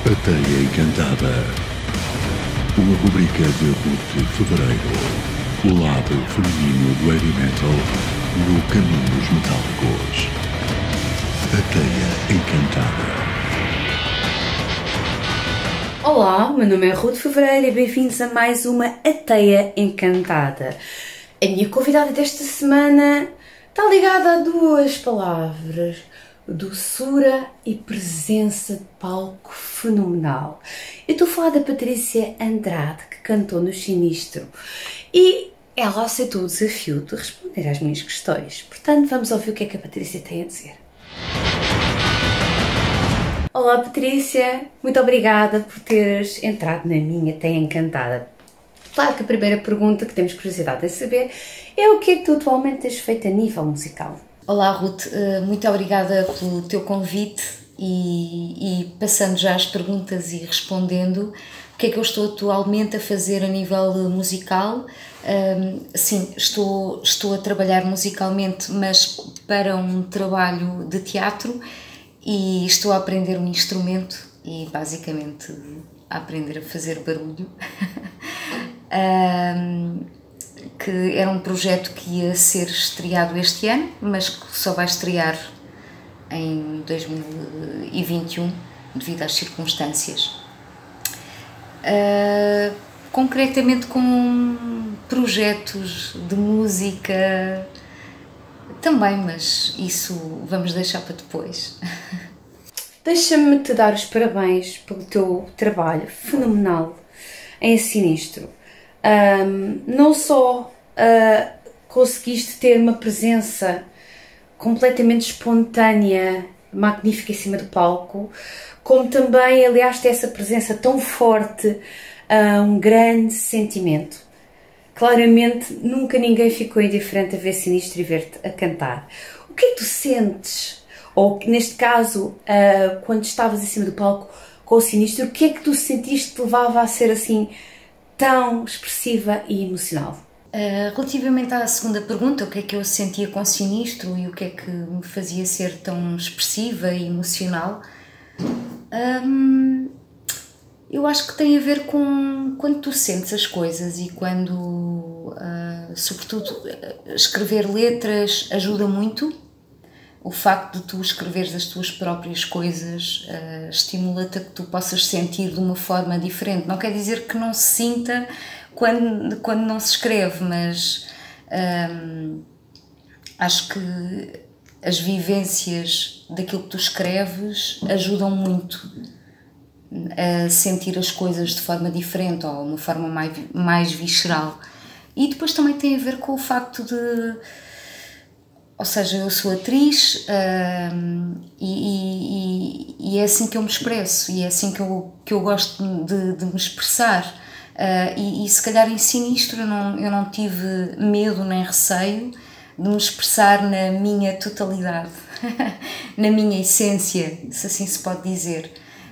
A Teia Encantada. Uma rubrica de Ruth Fevereiro. O lado feminino do heavy metal no Caminhos Metálicos. A Teia Encantada. Olá, meu nome é Ruth Fevereiro e bem-vindos a mais uma A Teia Encantada. A minha convidada desta semana está ligada a duas palavras: doçura e presença de palco fenomenal. Eu estou a falar da Patrícia Andrade, que cantou no Sinistro, e ela aceitou o desafio de responder às minhas questões. Portanto, vamos ouvir o que é que a Patrícia tem a dizer. Olá Patrícia, muito obrigada por teres entrado na minha Teia Encantada. Claro que a primeira pergunta que temos curiosidade em saber é o que é que tu atualmente tens feito a nível musical? Olá Ruth, muito obrigada pelo teu convite e passando já as perguntas e respondendo, o que é que eu estou atualmente a fazer a nível musical? Sim, estou a trabalhar musicalmente, mas para um trabalho de teatro, e estou a aprender um instrumento e basicamente a aprender a fazer barulho. Que era um projeto que ia ser estreado este ano, mas que só vai estrear em 2021 devido às circunstâncias. Concretamente com projetos de música também, mas isso vamos deixar para depois. Deixa-me te dar os parabéns pelo teu trabalho fenomenal em Sinistro. Não só conseguiste ter uma presença completamente espontânea, magnífica em cima do palco, como também aliaste essa presença tão forte a um grande sentimento. Claramente, nunca ninguém ficou indiferente a ver Sinistro e ver-te a cantar. O que é que tu sentes? Ou, neste caso, quando estavas em cima do palco com o Sinistro, o que é que tu sentiste que te levava a ser assim tão expressiva e emocional? Relativamente à segunda pergunta, o que é que eu sentia com o Sinistro e o que é que me fazia ser tão expressiva e emocional, eu acho que tem a ver com quando tu sentes as coisas e quando, sobretudo, escrever letras ajuda muito. O facto de tu escreveres as tuas próprias coisas estimula-te a que tu possas sentir de uma forma diferente. Não quer dizer que não se sinta quando não se escreve, mas acho que as vivências daquilo que tu escreves ajudam muito a sentir as coisas de forma diferente ou uma forma mais visceral. E depois também tem a ver com o facto de... Ou seja, eu sou atriz e é assim que eu me expresso e é assim que eu gosto de me expressar. E se calhar em Sinistro eu não tive medo nem receio de me expressar na minha totalidade, na minha essência, se assim se pode dizer.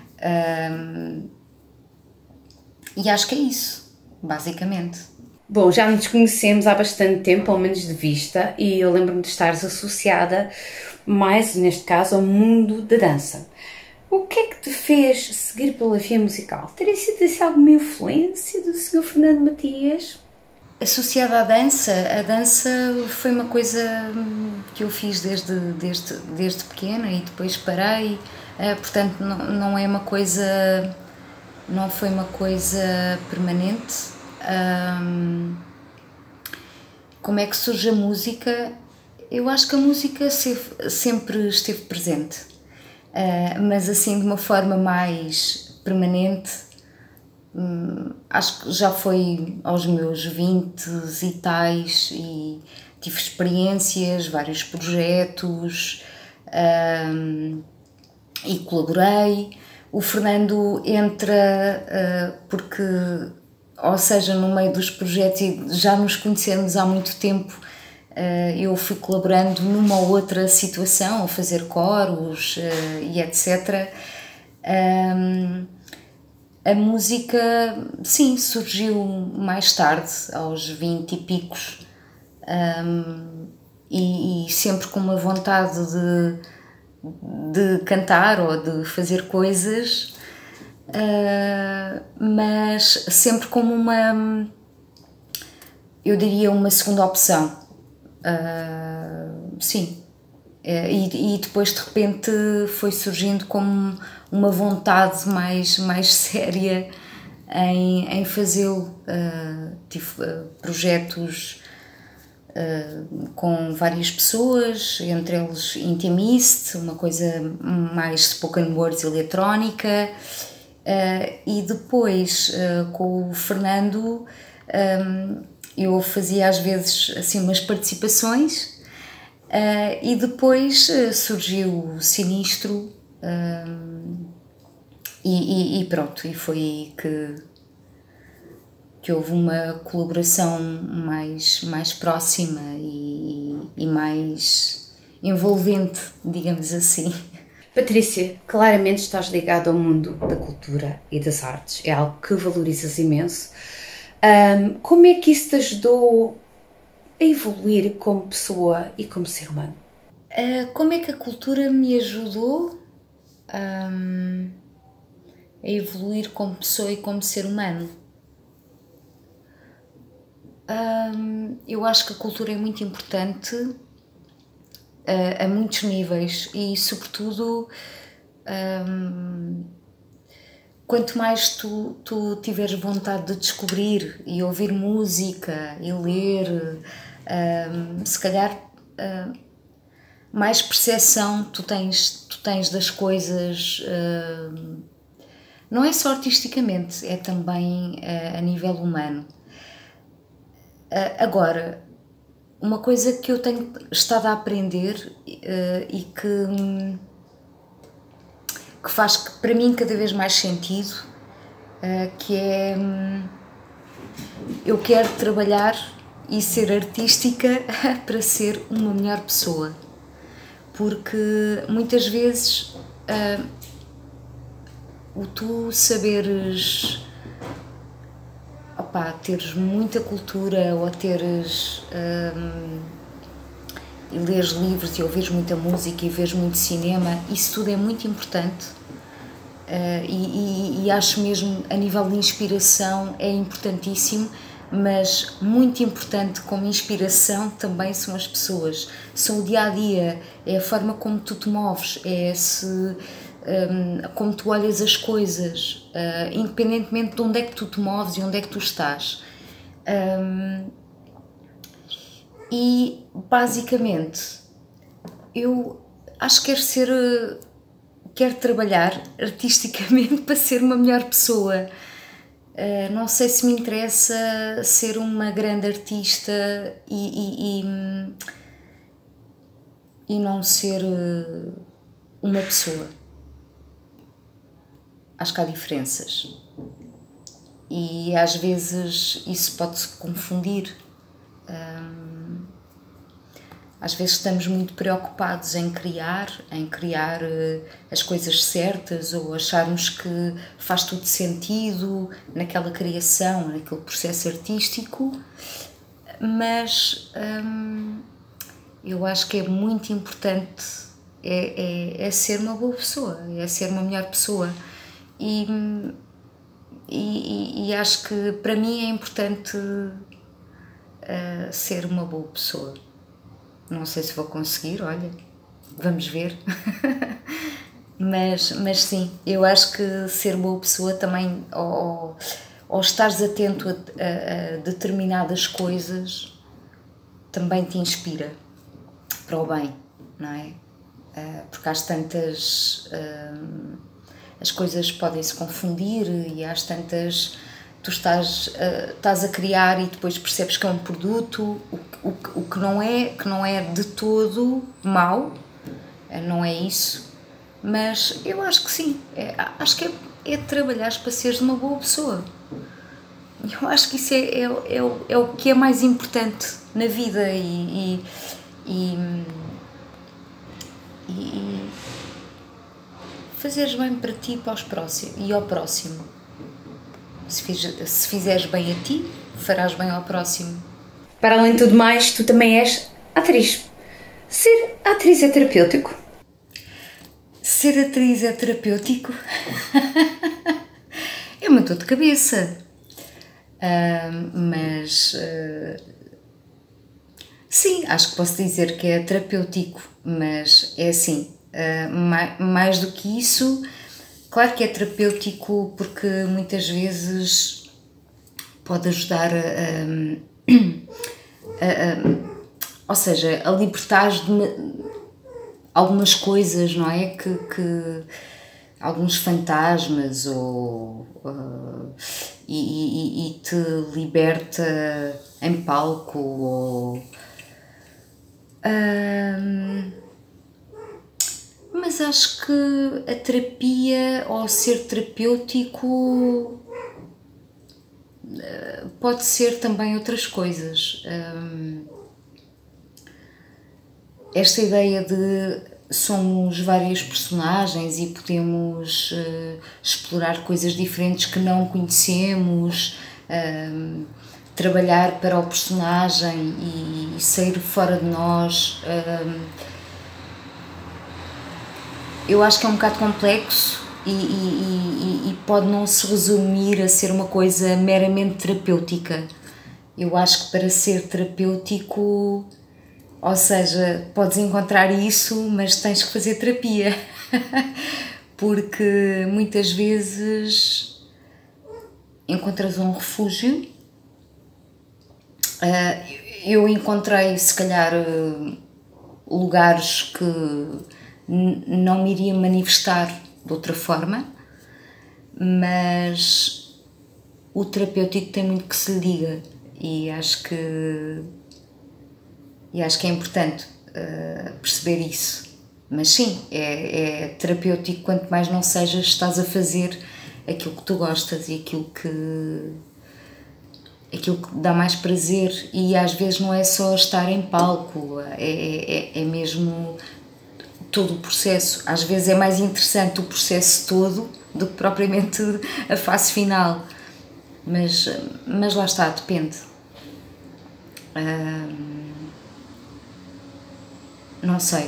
E acho que é isso, basicamente. Bom, já nos conhecemos há bastante tempo, ao menos de vista, e eu lembro-me de estares associada mais, neste caso, ao mundo da dança. O que é que te fez seguir pela via musical? Teria sido assim, alguma influência do Sr. Fernando Matias? Associada à dança, a dança foi uma coisa que eu fiz desde pequena e depois parei, portanto não é uma coisa, não foi uma coisa permanente. Como é que surge a música? Eu acho que a música sempre esteve presente, mas assim de uma forma mais permanente. Acho que já foi aos meus 20 e tais e tive experiências, vários projetos e colaborei. O Fernando entra porque, ou seja, no meio dos projetos, e já nos conhecemos há muito tempo, eu fui colaborando numa ou outra situação, a fazer coros e etc. A música, sim, surgiu mais tarde, aos 20 e picos, e sempre com uma vontade de cantar ou de fazer coisas, mas sempre como uma, eu diria, uma segunda opção. Sim. E depois de repente foi surgindo como uma vontade mais séria em fazê-lo. Tive projetos com várias pessoas, entre eles Intimist, uma coisa mais spoken words eletrónica, e depois com o Fernando eu fazia às vezes assim umas participações, e depois surgiu o Sinistro, e pronto, e foi aí que houve uma colaboração mais próxima e mais envolvente, digamos assim. Patrícia, claramente estás ligada ao mundo da cultura e das artes, é algo que valorizas imenso. Como é que isso te ajudou a evoluir como pessoa e como ser humano? Como é que a cultura me ajudou a evoluir como pessoa e como ser humano? Eu acho que a cultura é muito importante a muitos níveis e, sobretudo, quanto mais tu tiveres vontade de descobrir e ouvir música e ler, se calhar mais percepção tu tens das coisas, não é só artisticamente, é também a nível humano. Agora, uma coisa que eu tenho estado a aprender e que faz para mim cada vez mais sentido, que é eu quero trabalhar e ser artística para ser uma melhor pessoa, porque muitas vezes o tu saberes, teres muita cultura ou teres e leres livros e ouvires muita música e veres muito cinema, isso tudo é muito importante, e acho mesmo a nível de inspiração é importantíssimo, mas muito importante como inspiração também são as pessoas, são o dia-a-dia, é a forma como tu te moves, como tu olhas as coisas, independentemente de onde é que tu te moves e onde é que tu estás. E basicamente eu acho que quero trabalhar artisticamente para ser uma melhor pessoa. Não sei se me interessa ser uma grande artista e não ser uma pessoa. Acho que há diferenças e às vezes isso pode-se confundir. Às vezes estamos muito preocupados em criar as coisas certas ou acharmos que faz tudo sentido naquela criação, naquele processo artístico, mas eu acho que é muito importante é ser uma boa pessoa, é ser uma melhor pessoa. E acho que para mim é importante ser uma boa pessoa. Não sei se vou conseguir, olha, vamos ver. mas sim, eu acho que ser boa pessoa também, ou estares atento a determinadas coisas, também te inspira para o bem, não é? Porque às tantas as coisas podem se confundir e às tantas tu estás a criar e depois percebes que é um produto, o que não é de todo mau, não é isso, mas eu acho que sim, acho que é trabalhar para seres uma boa pessoa. Eu acho que isso é o que é mais importante na vida e fazeres bem para ti e ao próximo. Se fizeres bem a ti, farás bem ao próximo. Para além de tudo mais, tu também és atriz. Ser atriz é terapêutico? Ser atriz é terapêutico? dor de cabeça. Mas sim, acho que posso dizer que é terapêutico, mas é assim, mais do que isso, claro que é terapêutico porque muitas vezes pode ajudar ou seja, a libertar de algumas coisas, não é? Que alguns fantasmas e te liberta em palco mas acho que a terapia ou ser terapêutico pode ser também outras coisas. Esta ideia de somos várias personagens e podemos explorar coisas diferentes que não conhecemos, trabalhar para o personagem e sair fora de nós. Eu acho que é um bocado complexo e pode não se resumir a ser uma coisa meramente terapêutica. Eu acho que para ser terapêutico, ou seja, podes encontrar isso, mas tens que fazer terapia. Porque muitas vezes encontras um refúgio. Eu encontrei, se calhar, lugares que não me iria manifestar de outra forma, mas o terapêutico tem muito que se lhe diga e acho que é importante perceber isso. Mas sim, é terapêutico quanto mais não sejas, estás a fazer aquilo que tu gostas e aquilo que dá mais prazer, e às vezes não é só estar em palco, é mesmo todo o processo. Às vezes é mais interessante o processo todo do que propriamente a fase final, mas lá está, depende. Não sei,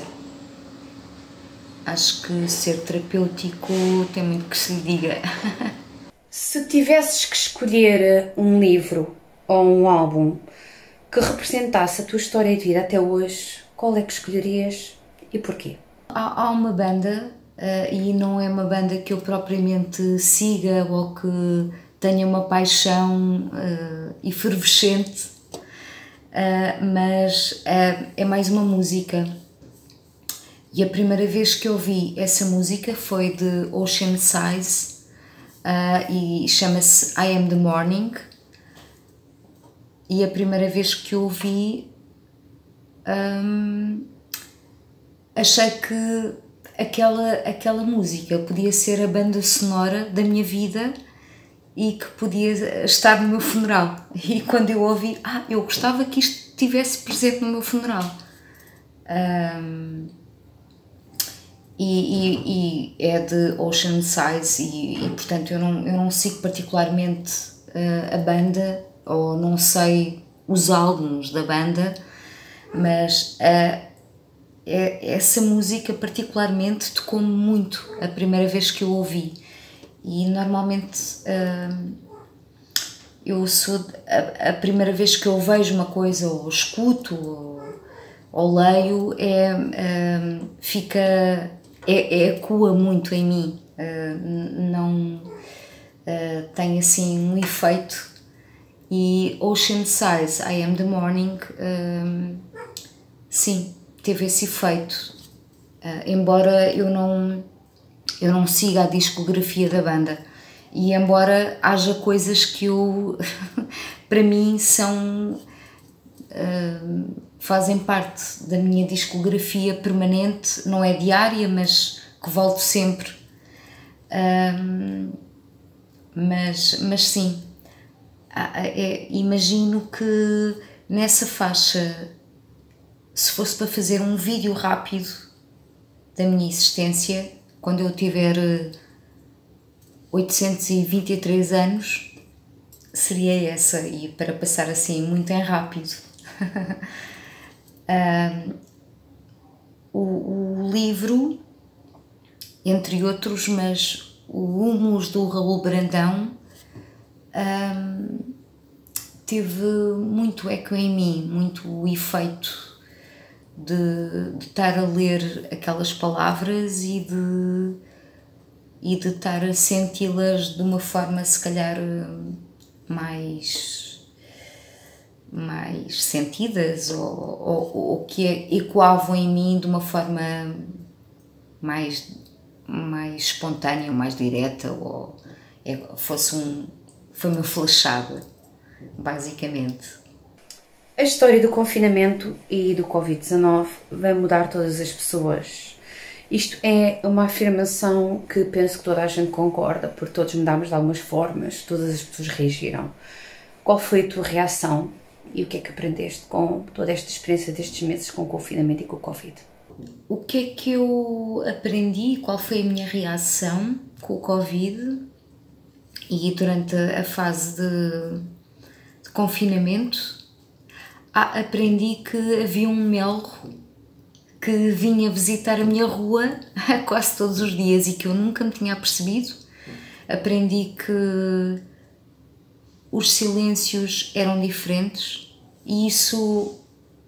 acho que ser terapêutico tem muito que se lhe diga. Se tivesses que escolher um livro ou um álbum que representasse a tua história de vida até hoje, qual é que escolherias e porquê? Há uma banda, e não é uma banda que eu propriamente siga ou que tenha uma paixão efervescente, mas é mais uma música. E a primeira vez que ouvi essa música foi de Ocean Size, e chama-se I Am The Morning. E a primeira vez que ouvi, achei que aquela música podia ser a banda sonora da minha vida e que podia estar no meu funeral. E quando eu ouvi, eu gostava que isto estivesse presente no meu funeral. E é de Ocean Size e portanto eu não sigo particularmente a banda, ou não sei os álbuns da banda, mas essa música particularmente tocou-me muito a primeira vez que eu ouvi. E normalmente eu sou a primeira vez que eu vejo uma coisa ou escuto ou leio ecoa muito em mim, não tem assim um efeito. E Ocean Size, I Am The Morning, sim, teve esse efeito, embora eu não siga a discografia da banda, e embora haja coisas que para mim fazem parte da minha discografia permanente, não é diária, mas que volto sempre, mas sim, imagino que nessa faixa, se fosse para fazer um vídeo rápido da minha existência, quando eu tiver 823 anos, seria essa, e para passar assim muito em rápido. O livro, entre outros, mas o Humus do Raul Brandão, teve muito eco em mim, muito o efeito de estar a ler aquelas palavras e de estar a senti-las de uma forma se calhar mais sentidas ou que ecoavam em mim de uma forma mais espontânea, mais direta, ou foi uma flechada, basicamente. A história do confinamento e do Covid-19 vai mudar todas as pessoas. Isto é uma afirmação que penso que toda a gente concorda, porque todos mudámos de algumas formas, todas as pessoas reagiram. Qual foi a tua reação e o que é que aprendeste com toda esta experiência destes meses com o confinamento e com o Covid? O que é que eu aprendi? Qual foi a minha reação com o Covid e durante a fase de confinamento? Aprendi que havia um melro que vinha visitar a minha rua quase todos os dias e que eu nunca me tinha apercebido. Aprendi que os silêncios eram diferentes e isso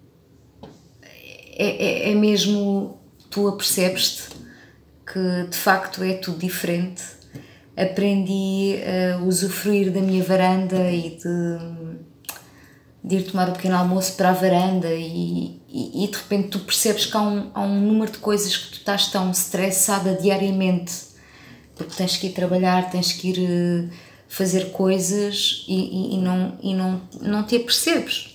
é mesmo, tu apercebes-te que de facto é tudo diferente. Aprendi a usufruir da minha varanda e de ir tomar o pequeno almoço para a varanda e de repente tu percebes que há um número de coisas que tu estás tão estressada diariamente porque tens que ir trabalhar, tens que ir fazer coisas e não te apercebes.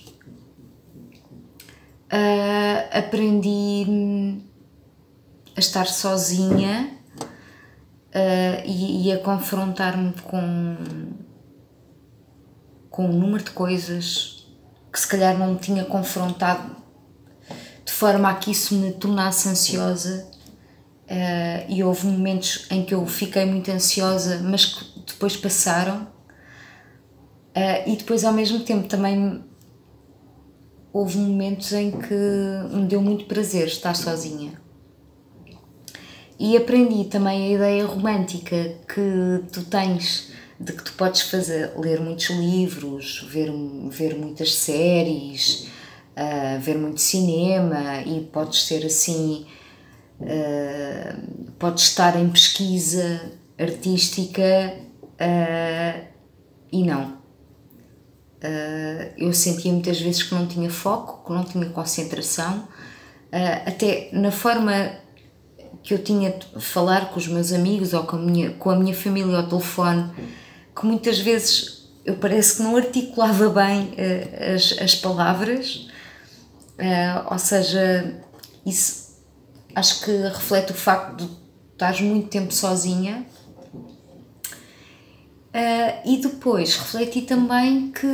Aprendi a estar sozinha e a confrontar-me com um número de coisas que se calhar não me tinha confrontado de forma a que isso me tornasse ansiosa, e houve momentos em que eu fiquei muito ansiosa, mas que depois passaram, e depois ao mesmo tempo também houve momentos em que me deu muito prazer estar sozinha. E aprendi também a ideia romântica que tu tens de que tu podes ler muitos livros, ver muitas séries, ver muito cinema e podes ser assim, podes estar em pesquisa artística e não. Eu sentia muitas vezes que não tinha foco, que não tinha concentração, até na forma que eu tinha de falar com os meus amigos ou com a minha família ao telefone, que muitas vezes eu parece que não articulava bem as palavras, ou seja, isso acho que reflete o facto de estares muito tempo sozinha. E depois refleti também que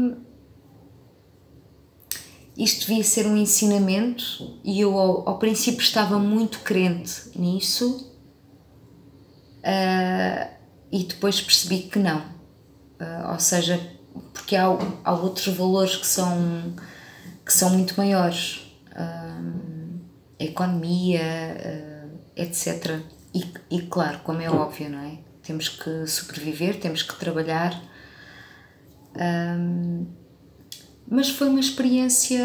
isto devia ser um ensinamento e eu ao princípio estava muito crente nisso, e depois percebi que não, ou seja, porque há outros valores que são muito maiores, a economia, etc. E claro, como é óbvio, não é? Temos que sobreviver, temos que trabalhar, mas foi uma experiência,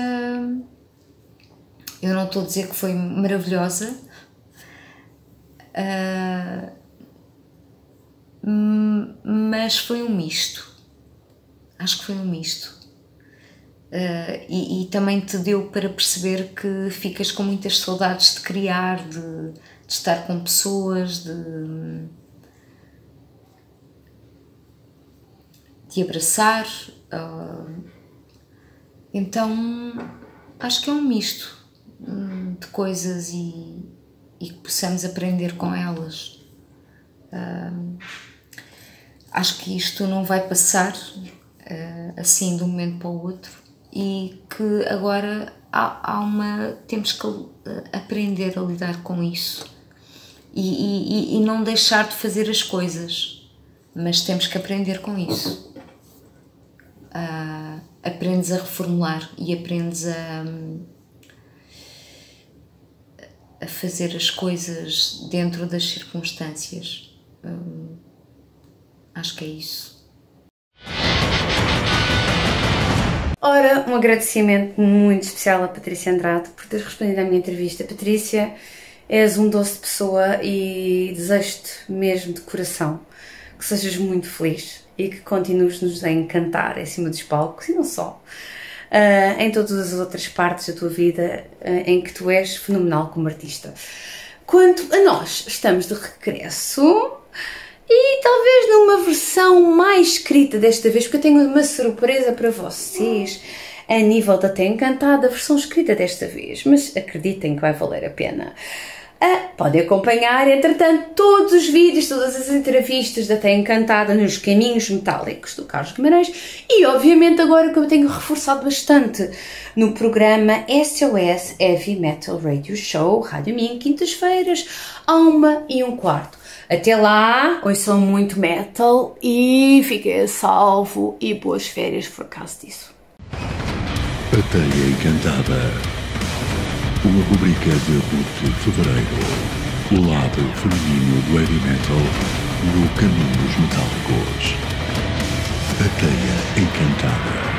eu não estou a dizer que foi maravilhosa, mas foi um misto, acho que foi um misto, e também te deu para perceber que ficas com muitas saudades de criar, de estar com pessoas, de abraçar, então acho que é um misto de coisas e que possamos aprender com elas. Acho que isto não vai passar assim de um momento para o outro e que agora temos que aprender a lidar com isso e não deixar de fazer as coisas, mas temos que aprender com isso. Aprendes a reformular e aprendes a fazer as coisas dentro das circunstâncias. Acho que é isso. Ora, um agradecimento muito especial a Patrícia Andrade por teres respondido à minha entrevista. Patrícia, és um doce de pessoa e desejo-te mesmo de coração que sejas muito feliz e que continues-nos a encantar em cima dos palcos e não só, em todas as outras partes da tua vida em que tu és fenomenal como artista. Quanto a nós, estamos de regresso e talvez numa versão mais escrita desta vez, porque eu tenho uma surpresa para vocês a nível da Até Encantada, a versão escrita desta vez, mas acreditem que vai valer a pena. Podem acompanhar, entretanto, todos os vídeos, todas as entrevistas da Até Encantada nos Caminhos Metálicos do Carlos Guimarães e, obviamente, agora que eu tenho reforçado bastante no programa SOS Heavy Metal Radio Show, Rádio Minho, quintas-feiras, 1h15. Até lá, ouçam muito metal e fiquem a salvo e boas férias por causa disso. Até Encantada. Uma rubrica de fevereiro. O lado feminino do heavy metal no Caminhos Metálicos. A Teia Encantada.